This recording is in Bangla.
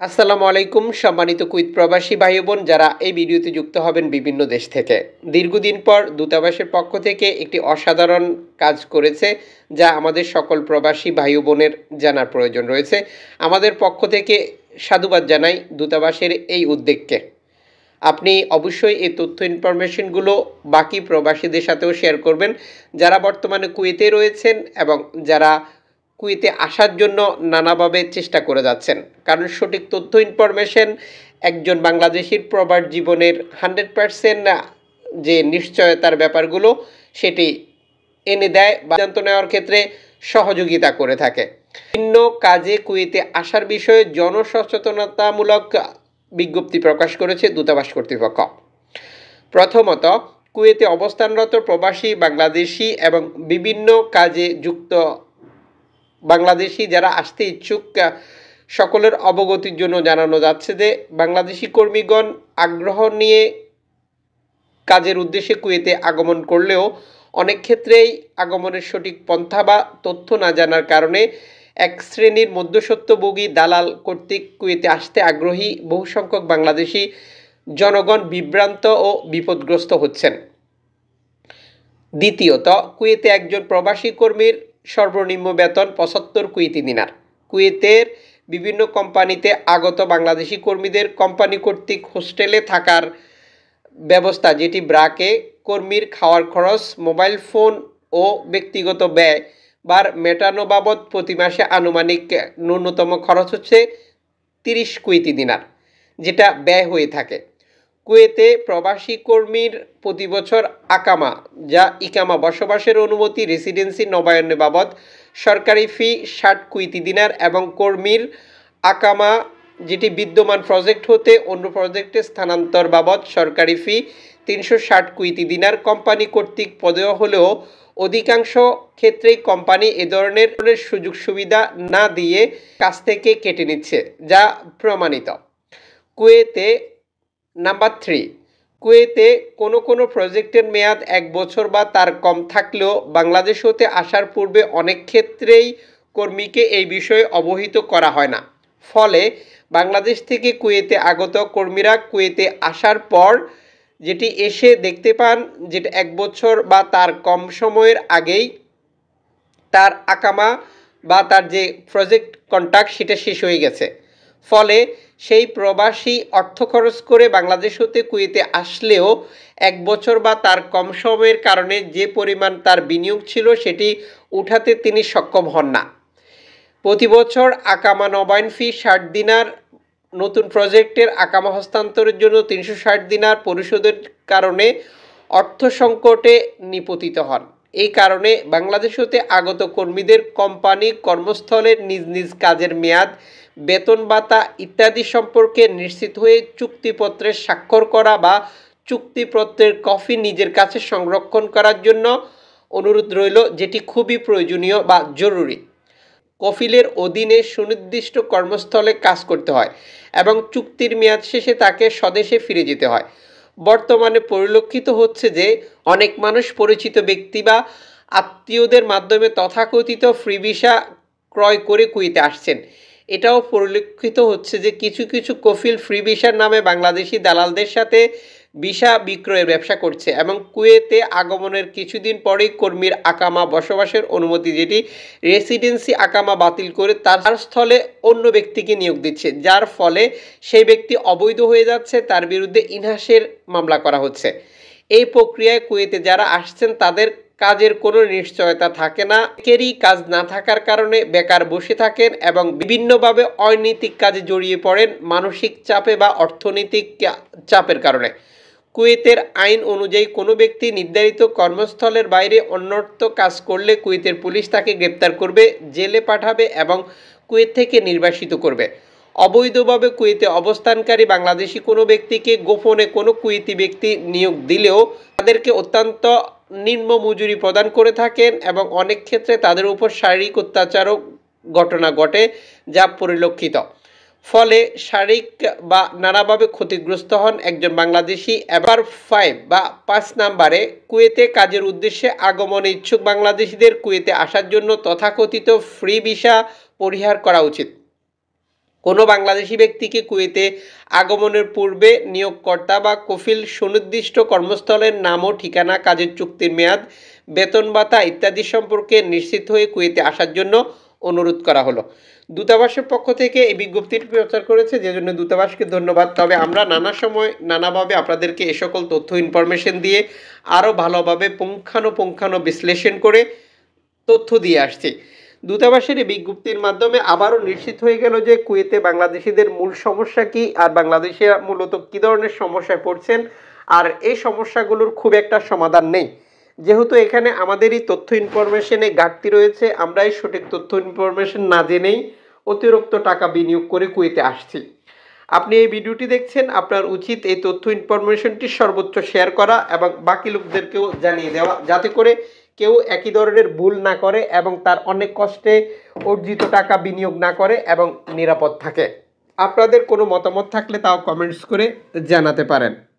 আসসালামু আলাইকুম সম্মানিত কুইত প্রবাসী ভাই বোন যারা এই ভিডিওতে যুক্ত হবেন বিভিন্ন দেশ থেকে। দীর্ঘদিন পর দূতাবাসের পক্ষ থেকে একটি অসাধারণ কাজ করেছে, যা আমাদের সকল প্রবাসী ভাই বোনের জানার প্রয়োজন রয়েছে। আমাদের পক্ষ থেকে সাধুবাদ জানাই দূতাবাসের এই উদ্যোগকে। আপনি অবশ্যই এই তথ্য ইনফরমেশনগুলো বাকি প্রবাসীদের সাথেও শেয়ার করবেন, যারা বর্তমানে কুয়েতে রয়েছেন এবং যারা কুয়েতে আসার জন্য নানাভাবে চেষ্টা করে যাচ্ছেন। কারণ সঠিক তথ্য ইনফরমেশন একজন বাংলাদেশির প্রবাস জীবনের 100% যে নিশ্চয়তার ব্যাপারগুলো সেটি এনে দেয় বা সিদ্ধান্ত নেওয়ার ক্ষেত্রে সহযোগিতা করে থাকে। বিভিন্ন কাজে কুয়েতে আসার বিষয়ে জনসচেতনতামূলক বিজ্ঞপ্তি প্রকাশ করেছে দূতাবাস কর্তৃপক্ষ। প্রথমত, কুয়েতে অবস্থানরত প্রবাসী বাংলাদেশি এবং বিভিন্ন কাজে যুক্ত বাংলাদেশি যারা আসতে ইচ্ছুক সকলের অবগতির জন্য জানানো যাচ্ছে যে বাংলাদেশি কর্মীগণ আগ্রহ নিয়ে কাজের উদ্দেশ্যে কুয়েতে আগমন করলেও অনেক ক্ষেত্রেই আগমনের সঠিক পন্থা বা তথ্য না জানার কারণে এক শ্রেণীর মধ্যস্বত্বভোগী দালাল কর্তৃক কুয়েতে আসতে আগ্রহী বহু সংখ্যক বাংলাদেশি জনগণ বিভ্রান্ত ও বিপদগ্রস্ত হচ্ছেন। দ্বিতীয়ত, কুয়েতে একজন প্রবাসী কর্মীর সর্বনিম্ন বেতন 75 কুয়েতি দিনার। কুয়েতের বিভিন্ন কোম্পানিতে আগত বাংলাদেশি কর্মীদের কোম্পানি কর্তৃক হোস্টেলে থাকার ব্যবস্থা, যেটি ব্রাকে কর্মীর খাওয়ার খরচ, মোবাইল ফোন ও ব্যক্তিগত ব্যয় বার মেটানো বাবদ প্রতি মাসে আনুমানিক ন্যূনতম খরচ হচ্ছে 30 কুয়েতি দিনার, যেটা ব্যয় হয়ে থাকে। কুয়েতে প্রবাসী কর্মীর প্রতি বছর আকামা, যা ইকামা বসবাসের অনুমতি রেসিডেন্সি নবায়নের বাবদ সরকারি ফি 60 কুয়েতি দিনার এবং কর্মীর আকামা, যেটি বিদ্যমান প্রজেক্ট হতে অন্য প্রজেক্টে স্থানান্তর বাবদ সরকারি ফি 360 কুয়েতি দিনার কোম্পানি কর্তৃক প্রদেয় হলেও অধিকাংশ ক্ষেত্রেই কোম্পানি এ ধরনের সুযোগ সুবিধা না দিয়ে কাছ থেকে কেটে নিচ্ছে, যা প্রমাণিত। কুয়েতে নাম্বার 3, কুয়েতে কোনো প্রজেক্টের মেয়াদ 1 বছর বা তার কম থাকলেও বাংলাদেশ হতে আসার পূর্বে অনেক ক্ষেত্রেই কর্মীকে এই বিষয়ে অবহিত করা হয় না। ফলে বাংলাদেশ থেকে কুয়েতে আগত কর্মীরা কুয়েতে আসার পর যেটি এসে দেখতে পান, যেটা 1 বছর বা তার কম সময়ের আগেই তার আকামা বা তার যে প্রজেক্ট কন্ট্রাক্ট সেটা শেষ হয়ে গেছে। ফলে সেই প্রবাসী অর্থ খরচ করে বাংলাদেশ হতে কুয়েতে আসলেও 1 বছর বা তার কম সময়ের কারণে যে পরিমাণ তার বিনিয়োগ ছিল সেটি উঠাতে তিনি সক্ষম হন না। প্রতি বছর আকামা নবায়ন ফি 60 দিনার, নতুন প্রজেক্টের আকামা হস্তান্তরের জন্য 360 দিনার পরিশোধের কারণে অর্থ সংকটে নিপতিত হন। এই কারণে বাংলাদেশ হতে আগত কর্মীদের কোম্পানি কর্মস্থলের নিজ নিজ কাজের মেয়াদ, বেতন ভাতা ইত্যাদি সম্পর্কে নিশ্চিত হয়ে চুক্তিপত্রে স্বাক্ষর করা বা চুক্তিপত্রের কপি নিজের কাছে সংরক্ষণ করার জন্য অনুরোধ রইল, যেটি খুবই প্রয়োজনীয় বা জরুরি। কফিলের অধীনে সুনির্দিষ্ট কর্মস্থলে কাজ করতে হয় এবং চুক্তির মেয়াদ শেষে তাকে স্বদেশে ফিরে যেতে হয়। বর্তমানে পরিলক্ষিত হচ্ছে যে অনেক মানুষ পরিচিত ব্যক্তি বা আত্মীয়দের মাধ্যমে তথাকথিত ফ্রি ভিসা ক্রয় করে কুয়েতে আসছেন। এটাও পরিলক্ষিত হচ্ছে যে কিছু কিছু কফিল ফ্রি ভিসার নামে বাংলাদেশি দালালদের সাথে ভিসা বিক্রয়ের ব্যবসা করছে এবং কুয়েতে আগমনের কিছুদিন পরেই কর্মীর আকামা বসবাসের অনুমতি, যেটি রেসিডেন্সি আকামা বাতিল করে তার স্থলে অন্য ব্যক্তিকে নিয়োগ দিচ্ছে, যার ফলে সেই ব্যক্তি অবৈধ হয়ে যাচ্ছে, তার বিরুদ্ধে ইনহাসের মামলা করা হচ্ছে। এই প্রক্রিয়ায় কুয়েতে যারা আসছেন তাদের কাজের কোনো নিশ্চয়তা থাকে না। একেরই কাজ না থাকার কারণে বেকার বসে থাকেন এবং বিভিন্নভাবে অনৈতিক কাজে জড়িয়ে পড়েন মানসিক চাপে বা অর্থনৈতিক চাপের কারণে। কুয়েতের আইন অনুযায়ী কোনো ব্যক্তি নির্ধারিত কর্মস্থলের বাইরে অন্যত্র কাজ করলে কুয়েতের পুলিশ তাকে গ্রেপ্তার করবে, জেলে পাঠাবে এবং কুয়েত থেকে নির্বাসিত করবে। অবৈধভাবে কুয়েতে অবস্থানকারী বাংলাদেশি কোনো ব্যক্তিকে গোপনে কোনো কুয়েতি ব্যক্তি নিয়োগ দিলেও তাদেরকে অত্যন্ত নিম্ন মজুরি প্রদান করে থাকেন এবং অনেক ক্ষেত্রে তাদের উপর শারীরিক অত্যাচারও ঘটনা ঘটে, যা পরিলক্ষিত। ফলে শারীরিক বা নানাভাবে ক্ষতিগ্রস্ত হন একজন বাংলাদেশি। এবার 5 নম্বরে, কুয়েতে কাজের উদ্দেশ্যে আগমনে ইচ্ছুক বাংলাদেশিদের কুয়েতে আসার জন্য তথাকথিত ফ্রি ভিসা পরিহার করা উচিত। কোনো বাংলাদেশি ব্যক্তিকে কুয়েতে আগমনের পূর্বে নিয়োগকর্তা বা কফিল সুনির্দিষ্ট কর্মস্থলের নাম ও ঠিকানা, কাজের চুক্তির মেয়াদ, বেতন ভাতা ইত্যাদি সম্পর্কে নিশ্চিত হয়ে কুয়েতে আসার জন্য অনুরোধ করা হলো। দূতাবাসের পক্ষ থেকে এই বিজ্ঞপ্তিটি প্রচার করেছে, যে জন্য দূতাবাসকে ধন্যবাদ। তবে আমরা নানা সময় নানাভাবে আপনাদেরকে এ সকল তথ্য ইনফরমেশন দিয়ে আরও ভালোভাবে পুঙ্খানুপুঙ্খানু বিশ্লেষণ করে তথ্য দিয়ে আসছি। দূতাবাসের এই বিজ্ঞপ্তির মাধ্যমে আবারও নিশ্চিত হয়ে গেল যে কুয়েতে বাংলাদেশিদের মূল সমস্যা কী, আর বাংলাদেশিরা মূলত কী ধরনের সমস্যায় পড়ছেন, আর এই সমস্যাগুলোর খুব একটা সমাধান নেই। যেহেতু এখানে আমাদেরই তথ্য ইনফরমেশনে ঘাটতি রয়েছে, আমরাই সঠিক তথ্য ইনফরমেশন না জেনেই অতিরিক্ত টাকা বিনিয়োগ করে কুয়েতে আসছি। আপনি এই ভিডিওটি দেখছেন, আপনার উচিত এই তথ্য ইনফরমেশনটি সর্বোচ্চ শেয়ার করা এবং বাকি লোকদেরকেও জানিয়ে দেওয়া, যাতে করে কেউ একই ধরনের ভুল না করে এবং তার অনেক কষ্টে অর্জিত টাকা বিনিয়োগ না করে এবং নিরাপদ থাকে। আপনাদের কোনো মতামত থাকলে তাও কমেন্টস করে জানাতে পারেন।